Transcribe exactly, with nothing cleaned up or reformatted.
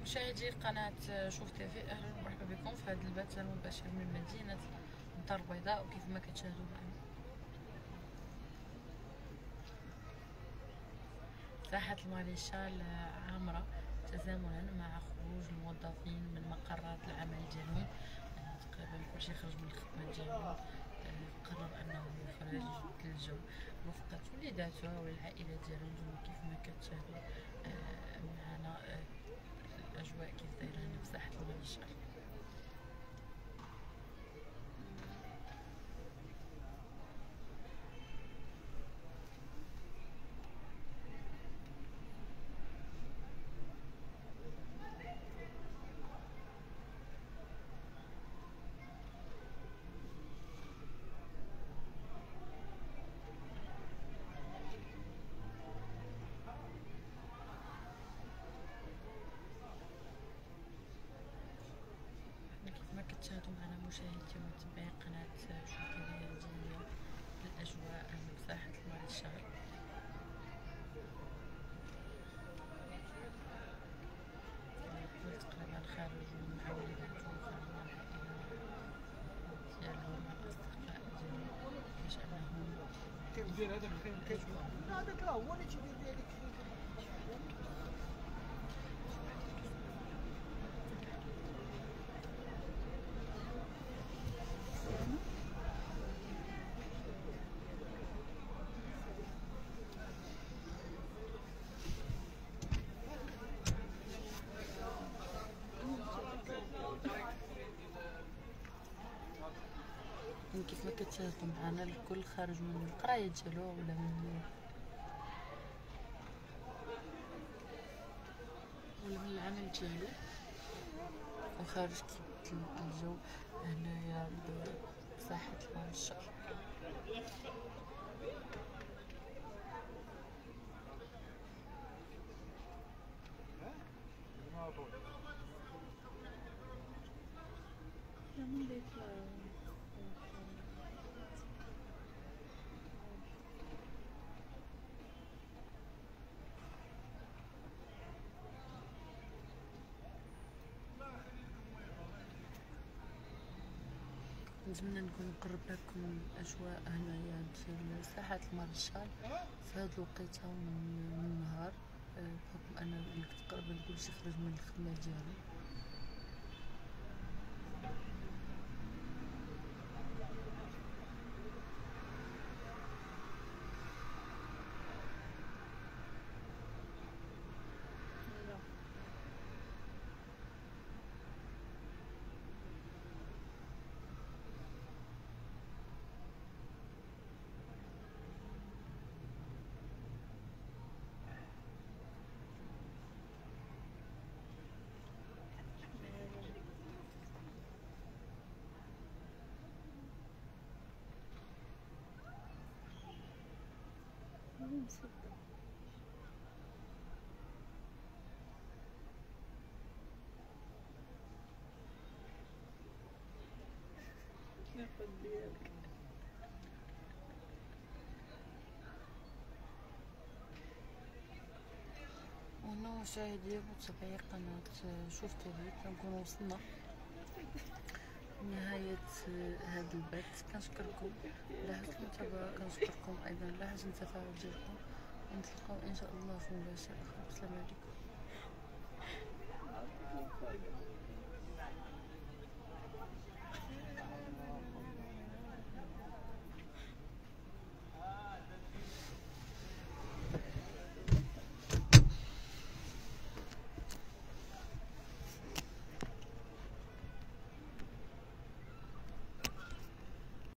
مشاهدي قناة شوف تيفي، اهلا ومرحبا بكم في هذا البث المباشر من مدينة الدار البيضاء. وكيف ما كتشاهدوا معنا ساحة الماريشال عامرة تزامنا مع خروج الموظفين من مقرات العمل ديالهم. تقريبا كلشي خرج من الخدمة ديالو، قرر انه يخرج الجو رفقة وليداته والعائلة ديالو. نتوما كيف ما كتشاهدوا معنا الاجواء كيف دايره هنا في ساحة الماريشال. كيف ما كتشاهدوا معنا مشاهدي ومتابعي قناة شوف تيفي، هذه الأجواء في ساحة الماريشال. تقريبا خارجوا مع وليداتو، خارجوا مع العائلة ديالو، مع الأصدقاء ديالو، باش أنهم كيدير هذاك كيشوف هذاك راه هو اللي تيدير ديالك. كيف ما كتشاهدوا معنا الكل خارج من القراية ديالو ولا من ولا من العمل ديالو، وخارج كيبدل الجو هنايا بساحة الماريشال. نتمنى نكون قربنا لكم الاجواء هنايا ديال ساحة الماريشال في هاد الوقيته من النهار، بحكم ان تقريبا كلشي خرج من الخدمة ديالو. ناخد ديالك. وهنا مشاهدي ومتابعي قناة شوف تيفي كنكون وصلنا نهاية هذا البث. كنشكركم على حسن المتابعة، كنشكركم أيضا على حسن التفاعل ديالكم، ونتلاقاو إن شاء الله في مباشر آخر. السلام عليكم.